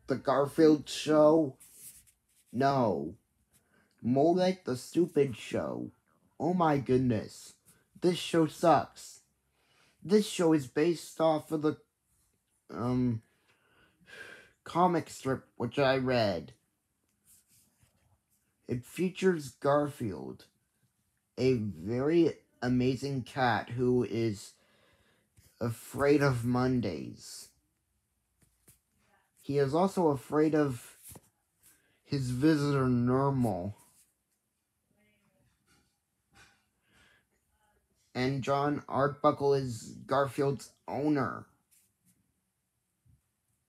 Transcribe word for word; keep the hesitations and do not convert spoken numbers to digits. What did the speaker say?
The Garfield show? No. More like the Stupid Show. Oh my goodness. This show sucks. This show is based off of the, um, comic strip which I read. It features Garfield, a very amazing cat who is afraid of Mondays. He is also afraid of his visitor Normal. And John Arbuckle is Garfield's owner.